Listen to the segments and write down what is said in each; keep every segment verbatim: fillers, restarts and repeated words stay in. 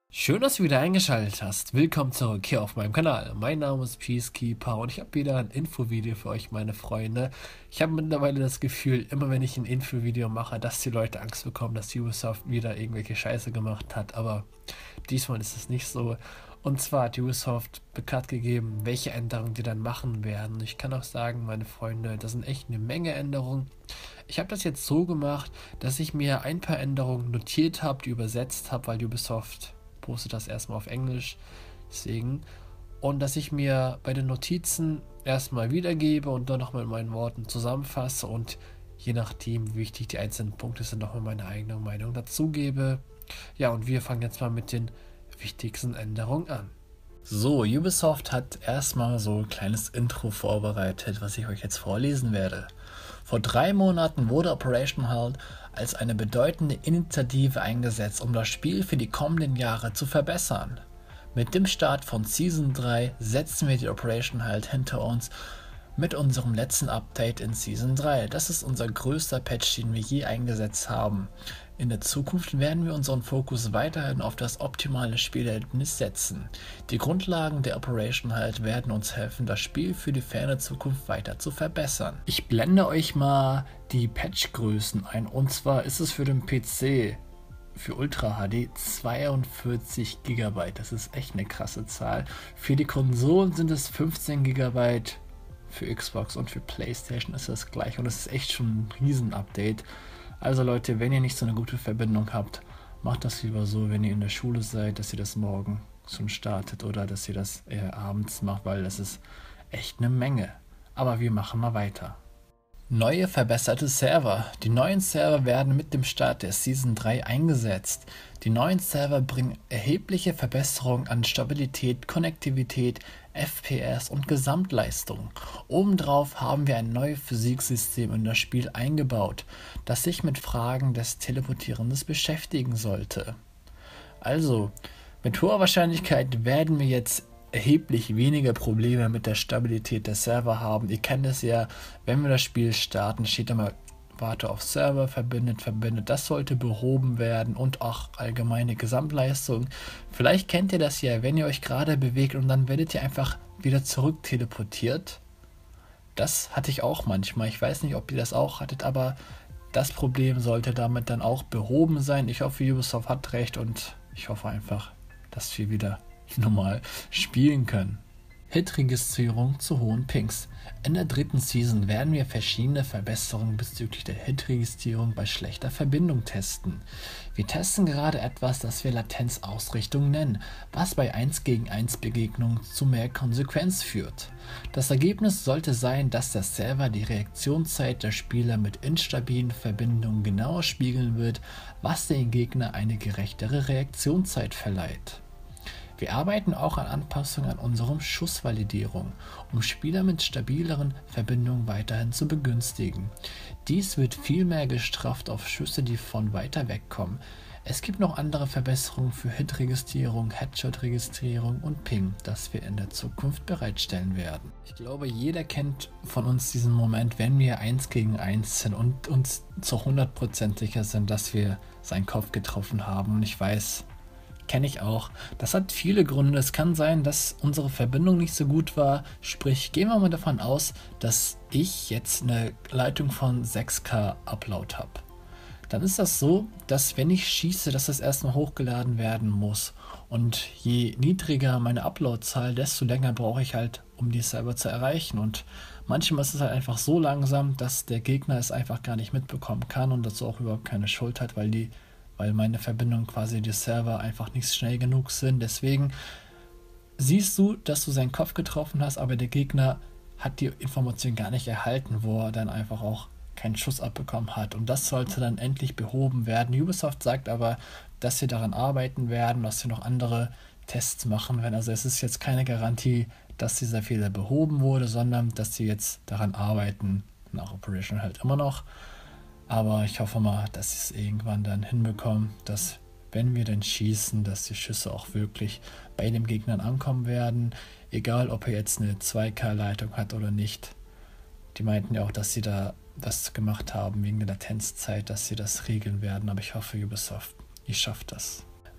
Schön, dass du wieder eingeschaltet hast. Willkommen zurück hier auf meinem Kanal. Mein Name ist Peacekeeper und ich habe wieder ein Infovideo für euch, meine Freunde. Ich habe mittlerweile das Gefühl, immer wenn ich ein Infovideo mache, dass die Leute Angst bekommen, dass Ubisoft wieder irgendwelche Scheiße gemacht hat. Aber diesmal ist es nicht so. Und zwar hat Ubisoft bekannt gegeben, welche Änderungen die dann machen werden. Ich kann auch sagen, meine Freunde, das sind echt eine Menge Änderungen. Ich habe das jetzt so gemacht, dass ich mir ein paar Änderungen notiert habe, die übersetzt habe, weil Ubisoft postet das erstmal auf Englisch, deswegen. Und dass ich mir bei den Notizen erstmal wiedergebe und dann nochmal in meinen Worten zusammenfasse und je nachdem, wie wichtig die einzelnen Punkte sind, nochmal meine eigene Meinung dazugebe. Ja, und wir fangen jetzt mal mit den wichtigsten Änderungen an. So, Ubisoft hat erstmal so ein kleines Intro vorbereitet, was ich euch jetzt vorlesen werde. Vor drei Monaten wurde Operation Halt als eine bedeutende Initiative eingesetzt, um das Spiel für die kommenden Jahre zu verbessern. Mit dem Start von Season drei setzen wir die Operation Halt hinter uns mit unserem letzten Update in Season drei. Das ist unser größter Patch, den wir je eingesetzt haben. In der Zukunft werden wir unseren Fokus weiterhin auf das optimale Spielerlebnis setzen. Die Grundlagen der Operation Halt werden uns helfen, das Spiel für die ferne Zukunft weiter zu verbessern. Ich blende euch mal die Patchgrößen ein, und zwar ist es für den P C für Ultra H D zweiundvierzig Gigabyte. Das ist echt eine krasse Zahl. Für die Konsolen sind es fünfzehn Gigabyte. Für Xbox und für PlayStation ist das gleich und es ist echt schon ein Riesen-Update. Also Leute, wenn ihr nicht so eine gute Verbindung habt, macht das lieber so, wenn ihr in der Schule seid, dass ihr das morgen schon startet oder dass ihr das eher abends macht, weil das ist echt eine Menge. Aber wir machen mal weiter. Neue verbesserte Server. Die neuen Server werden mit dem Start der Season drei eingesetzt. Die neuen Server bringen erhebliche Verbesserungen an Stabilität, Konnektivität, F P S und Gesamtleistung. Obendrauf haben wir ein neues Physiksystem in das Spiel eingebaut, das sich mit Fragen des Teleportierens beschäftigen sollte. Also, mit hoher Wahrscheinlichkeit werden wir jetzt erheblich weniger Probleme mit der Stabilität der Server haben. Ihr kennt es ja, wenn wir das Spiel starten, steht immer Warte auf Server, verbindet, verbindet. Das sollte behoben werden und auch allgemeine Gesamtleistung. Vielleicht kennt ihr das ja, wenn ihr euch gerade bewegt und dann werdet ihr einfach wieder zurück teleportiert. Das hatte ich auch manchmal. Ich weiß nicht, ob ihr das auch hattet, aber das Problem sollte damit dann auch behoben sein. Ich hoffe, Ubisoft hat recht und ich hoffe einfach, dass wir wieder normal spielen können. Hit-Registrierung zu hohen Pings. In der dritten Season werden wir verschiedene Verbesserungen bezüglich der Hit-Registrierung bei schlechter Verbindung testen. Wir testen gerade etwas, das wir Latenzausrichtung nennen, was bei eins gegen eins Begegnungen zu mehr Konsequenz führt. Das Ergebnis sollte sein, dass der Server die Reaktionszeit der Spieler mit instabilen Verbindungen genauer spiegeln wird, was den Gegner eine gerechtere Reaktionszeit verleiht. Wir arbeiten auch an Anpassungen an unserem Schussvalidierung, um Spieler mit stabileren Verbindungen weiterhin zu begünstigen. Dies wird viel mehr gestrafft auf Schüsse, die von weiter weg kommen. Es gibt noch andere Verbesserungen für Hit-Registrierung, Headshot-Registrierung und Ping, das wir in der Zukunft bereitstellen werden. Ich glaube, jeder kennt von uns diesen Moment, wenn wir eins gegen eins sind und uns zu hundert Prozent sicher sind, dass wir seinen Kopf getroffen haben. Und ich weiß, kenne ich auch. Das hat viele Gründe. Es kann sein, dass unsere Verbindung nicht so gut war. Sprich, gehen wir mal davon aus, dass ich jetzt eine Leitung von sechs K Upload habe. Dann ist das so, dass wenn ich schieße, dass das erstmal hochgeladen werden muss. Und je niedriger meine Upload-Zahl, desto länger brauche ich halt, um die Server zu erreichen. Und manchmal ist es halt einfach so langsam, dass der Gegner es einfach gar nicht mitbekommen kann und dazu auch überhaupt keine Schuld hat, weil die weil meine Verbindung quasi die Server einfach nicht schnell genug sind. Deswegen siehst du, dass du seinen Kopf getroffen hast, aber der Gegner hat die Information gar nicht erhalten, wo er dann einfach auch keinen Schuss abbekommen hat. Und das sollte dann endlich behoben werden. Ubisoft sagt aber, dass sie daran arbeiten werden, dass sie noch andere Tests machen werden. Also es ist jetzt keine Garantie, dass dieser Fehler behoben wurde, sondern dass sie jetzt daran arbeiten, nach Operation halt immer noch. Aber ich hoffe mal, dass sie es irgendwann dann hinbekommen, dass, wenn wir dann schießen, dass die Schüsse auch wirklich bei den Gegnern ankommen werden. Egal, ob er jetzt eine zwei K Leitung hat oder nicht. Die meinten ja auch, dass sie da das gemacht haben wegen der Latenzzeit, dass sie das regeln werden. Aber ich hoffe, Ubisoft, ihr schafft das.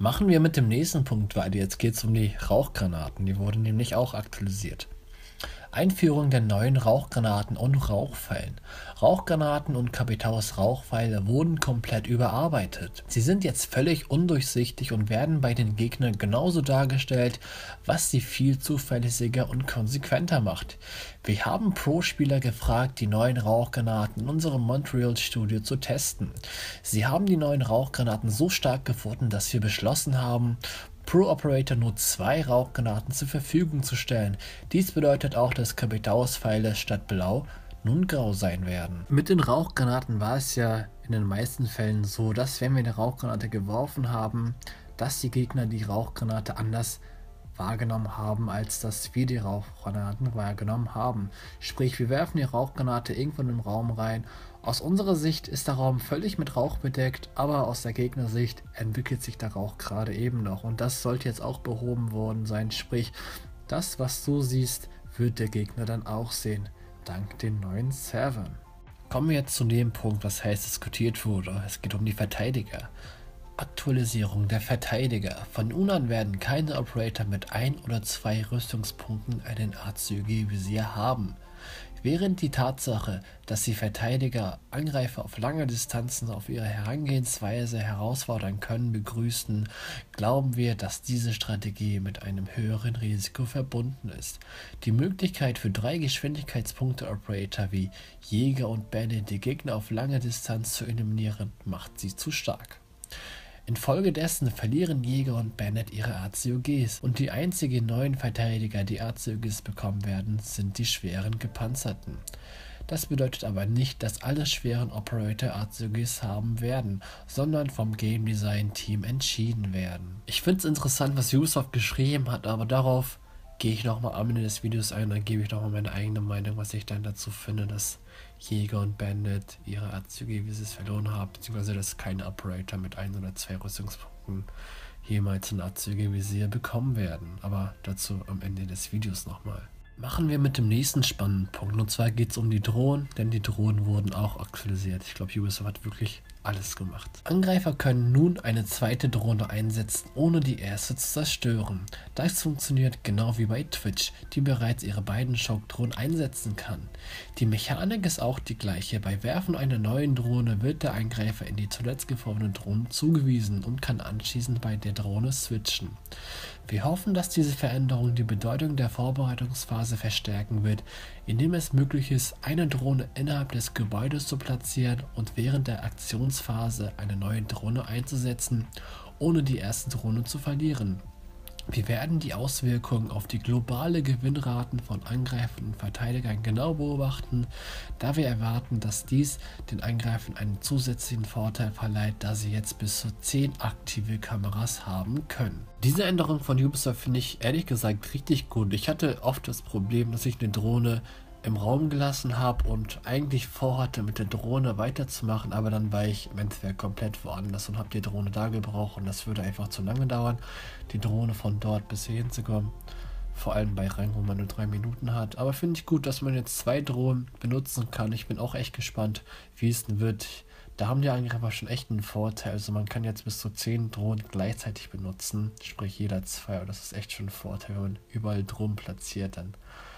Machen wir mit dem nächsten Punkt weiter. Jetzt geht es um die Rauchgranaten. Die wurden nämlich auch aktualisiert. Einführung der neuen Rauchgranaten und Rauchpfeilen. Rauchgranaten und Capitaos Rauchpfeile wurden komplett überarbeitet. Sie sind jetzt völlig undurchsichtig und werden bei den Gegnern genauso dargestellt, was sie viel zuverlässiger und konsequenter macht. Wir haben Pro-Spieler gefragt, die neuen Rauchgranaten in unserem Montreal-Studio zu testen. Sie haben die neuen Rauchgranaten so stark gefunden, dass wir beschlossen haben, Pro Operator nur zwei Rauchgranaten zur Verfügung zu stellen. Dies bedeutet auch, dass Capitaos Pfeile statt blau nun grau sein werden. Mit den Rauchgranaten war es ja in den meisten Fällen so, dass wenn wir eine Rauchgranate geworfen haben, dass die Gegner die Rauchgranate anders wahrgenommen haben, als dass wir die Rauchgranaten wahrgenommen haben. Sprich, wir werfen die Rauchgranate irgendwo in den Raum rein. Aus unserer Sicht ist der Raum völlig mit Rauch bedeckt, aber aus der Gegnersicht entwickelt sich der Rauch gerade eben noch. Und das sollte jetzt auch behoben worden sein. Sprich, das, was du siehst, wird der Gegner dann auch sehen, dank den neuen Servern. Kommen wir jetzt zu dem Punkt, was heiß diskutiert wurde. Es geht um die Verteidiger. Aktualisierung der Verteidiger. Von nun an werden keine Operator mit ein oder zwei Rüstungspunkten einen A C G-Visier haben. Während die Tatsache, dass die Verteidiger Angreifer auf lange Distanzen auf ihre Herangehensweise herausfordern können, begrüßen, glauben wir, dass diese Strategie mit einem höheren Risiko verbunden ist. Die Möglichkeit für drei Geschwindigkeitspunkte-Operator wie Jäger und Bandit die Gegner auf lange Distanz zu eliminieren, macht sie zu stark. Infolgedessen verlieren Jäger und Bandit ihre A C O Gs und die einzigen neuen Verteidiger, die A C O Gs bekommen werden, sind die schweren Gepanzerten. Das bedeutet aber nicht, dass alle schweren Operator A C O Gs haben werden, sondern vom Game Design Team entschieden werden. Ich finde es interessant, was Ubisoft geschrieben hat, aber darauf gehe ich nochmal am Ende des Videos ein, dann gebe ich nochmal meine eigene Meinung, was ich dann dazu finde, dass Jäger und Bandit ihre A C O G-Visiers verloren haben, beziehungsweise dass keine Operator mit ein oder zwei Rüstungspunkten jemals ein A C O G-Visier bekommen werden. Aber dazu am Ende des Videos nochmal. Machen wir mit dem nächsten spannenden Punkt. Und zwar geht es um die Drohnen, denn die Drohnen wurden auch aktualisiert. Ich glaube, Ubisoft hat wirklich alles gemacht. Angreifer können nun eine zweite Drohne einsetzen, ohne die erste zu zerstören. Das funktioniert genau wie bei Twitch, die bereits ihre beiden Schockdrohnen einsetzen kann. Die Mechanik ist auch die gleiche. Bei Werfen einer neuen Drohne wird der Angreifer in die zuletzt gefundene Drohne zugewiesen und kann anschließend bei der Drohne switchen. Wir hoffen, dass diese Veränderung die Bedeutung der Vorbereitungsphase verstärken wird, indem es möglich ist, eine Drohne innerhalb des Gebäudes zu platzieren und während der Aktionsphase eine neue Drohne einzusetzen, ohne die erste Drohne zu verlieren. Wir werden die Auswirkungen auf die globale Gewinnraten von Angreifern und Verteidigern genau beobachten, da wir erwarten, dass dies den Angreifern einen zusätzlichen Vorteil verleiht, da sie jetzt bis zu zehn aktive Kameras haben können. Diese Änderung von Ubisoft finde ich ehrlich gesagt richtig gut. Ich hatte oft das Problem, dass ich eine Drohne im Raum gelassen habe und eigentlich vorhatte, mit der Drohne weiterzumachen, aber dann war ich im Endeffekt komplett woanders und habe die Drohne da gebraucht und das würde einfach zu lange dauern, die Drohne von dort bis hier hinzukommen. Vor allem bei Rang, wo man nur drei Minuten hat. Aber finde ich gut, dass man jetzt zwei Drohnen benutzen kann. Ich bin auch echt gespannt, wie es denn wird. Da haben die Angreifer schon echt einen Vorteil. Also man kann jetzt bis zu zehn Drohnen gleichzeitig benutzen, sprich jeder zwei. Und das ist echt schon ein Vorteil, wenn man überall Drohnen platziert, dann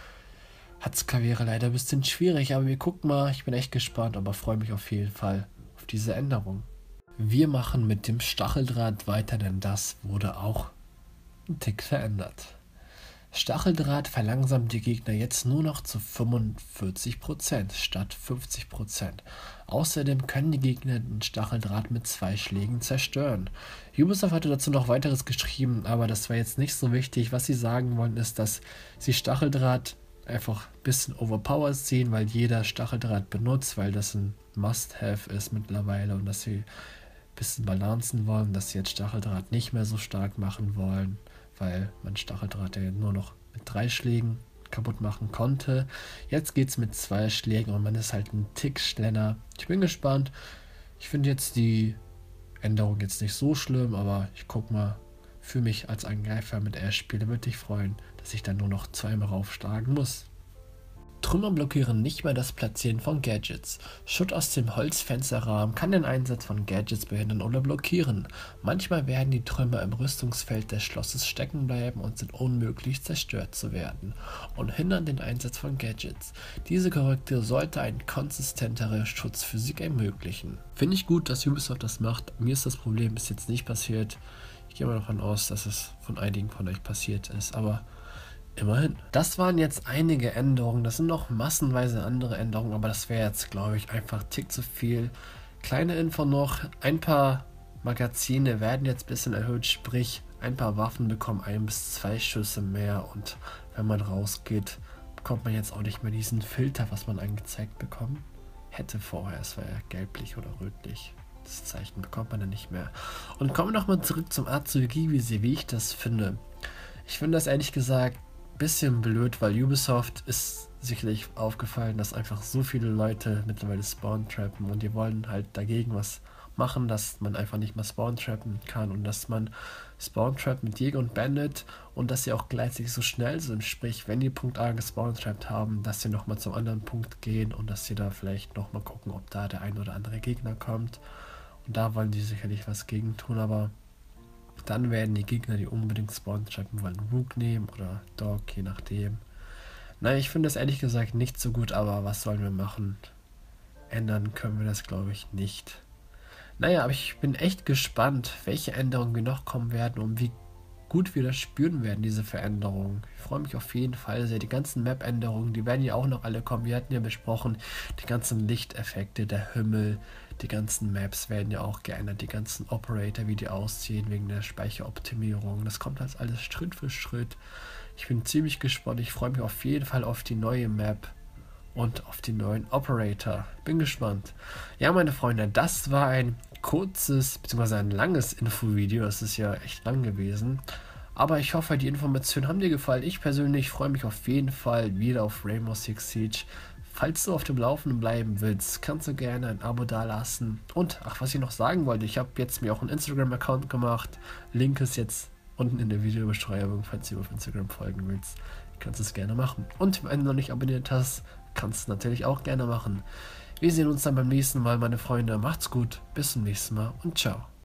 hat's Karriere leider ein bisschen schwierig, aber wir gucken mal, ich bin echt gespannt, aber freue mich auf jeden Fall auf diese Änderung. Wir machen mit dem Stacheldraht weiter, denn das wurde auch ein Tick verändert. Stacheldraht verlangsamt die Gegner jetzt nur noch zu fünfundvierzig Prozent statt fünfzig Prozent. Außerdem können die Gegner den Stacheldraht mit zwei Schlägen zerstören. Ubisoft hatte dazu noch weiteres geschrieben, aber das war jetzt nicht so wichtig. Was sie sagen wollen ist, dass sie Stacheldraht einfach ein bisschen overpowered sehen, weil jeder Stacheldraht benutzt, weil das ein Must-Have ist mittlerweile und dass sie ein bisschen balancen wollen, dass sie jetzt Stacheldraht nicht mehr so stark machen wollen, weil man Stacheldraht ja nur noch mit drei Schlägen kaputt machen konnte. Jetzt geht es mit zwei Schlägen und man ist halt ein Tick schneller. Ich bin gespannt. Ich finde jetzt die Änderung jetzt nicht so schlimm, aber ich guck mal, für mich als Angreifer mit Ash spiele, würde ich freuen, dass ich dann nur noch zweimal raufschlagen muss. Trümmer blockieren nicht mehr das Platzieren von Gadgets. Schutt aus dem Holzfensterrahmen kann den Einsatz von Gadgets behindern oder blockieren. Manchmal werden die Trümmer im Rüstungsfeld des Schlosses stecken bleiben und sind unmöglich zerstört zu werden und hindern den Einsatz von Gadgets. Diese Korrektur sollte einen konsistenteren Schutz für sie ermöglichen. Finde ich gut, dass Ubisoft das macht. Mir ist das Problem bis jetzt nicht passiert. Ich gehe mal davon aus, dass es von einigen von euch passiert ist, aber immerhin. Das waren jetzt einige Änderungen, das sind noch massenweise andere Änderungen, aber das wäre jetzt, glaube ich, einfach tick zu viel. Kleine Info noch, ein paar Magazine werden jetzt ein bisschen erhöht, sprich ein paar Waffen bekommen ein bis zwei Schüsse mehr und wenn man rausgeht, bekommt man jetzt auch nicht mehr diesen Filter, was man angezeigt bekommen hätte vorher, es war ja gelblich oder rötlich. Das Zeichen bekommt man dann nicht mehr. Und kommen wir nochmal zurück zum Azugi-Visier, wie ich das finde. Ich finde das ehrlich gesagt bisschen blöd, weil Ubisoft ist sicherlich aufgefallen, dass einfach so viele Leute mittlerweile spawn-trappen und die wollen halt dagegen was machen, dass man einfach nicht mehr spawn-trappen kann und dass man spawn-trappt mit Jäger und Bandit und dass sie auch gleichzeitig so schnell sind, sprich, wenn die Punkt A gespawn-trappt haben, dass sie nochmal zum anderen Punkt gehen und dass sie da vielleicht nochmal gucken, ob da der ein oder andere Gegner kommt und da wollen die sicherlich was gegen tun, aber dann werden die Gegner, die unbedingt spawn-trappen wollen, Rook nehmen oder Dog, je nachdem. Naja, ich finde das ehrlich gesagt nicht so gut, aber was sollen wir machen? Ändern können wir das, glaube ich, nicht. Naja, aber ich bin echt gespannt, welche Änderungen wir noch kommen werden und wie gut wir das spüren werden, diese Veränderungen. Ich freue mich auf jeden Fall sehr. Die ganzen Map-Änderungen, die werden ja auch noch alle kommen. Wir hatten ja besprochen, die ganzen Lichteffekte, der Himmel, die ganzen Maps werden ja auch geändert, die ganzen Operator, wie die aussehen, wegen der Speicheroptimierung. Das kommt halt alles Schritt für Schritt. Ich bin ziemlich gespannt. Ich freue mich auf jeden Fall auf die neue Map und auf die neuen Operator. Bin gespannt. Ja, meine Freunde, das war ein kurzes, beziehungsweise ein langes Infovideo. Das ist ja echt lang gewesen. Aber ich hoffe, die Informationen haben dir gefallen. Ich persönlich freue mich auf jeden Fall wieder auf Rainbow Six Siege. Falls du auf dem Laufenden bleiben willst, kannst du gerne ein Abo dalassen. Und, ach, was ich noch sagen wollte, ich habe jetzt mir auch einen Instagram-Account gemacht. Link ist jetzt unten in der Videobeschreibung, falls du auf Instagram folgen willst. Kannst du es gerne machen. Und wenn du noch nicht abonniert hast, kannst du es natürlich auch gerne machen. Wir sehen uns dann beim nächsten Mal, meine Freunde. Macht's gut, bis zum nächsten Mal und ciao.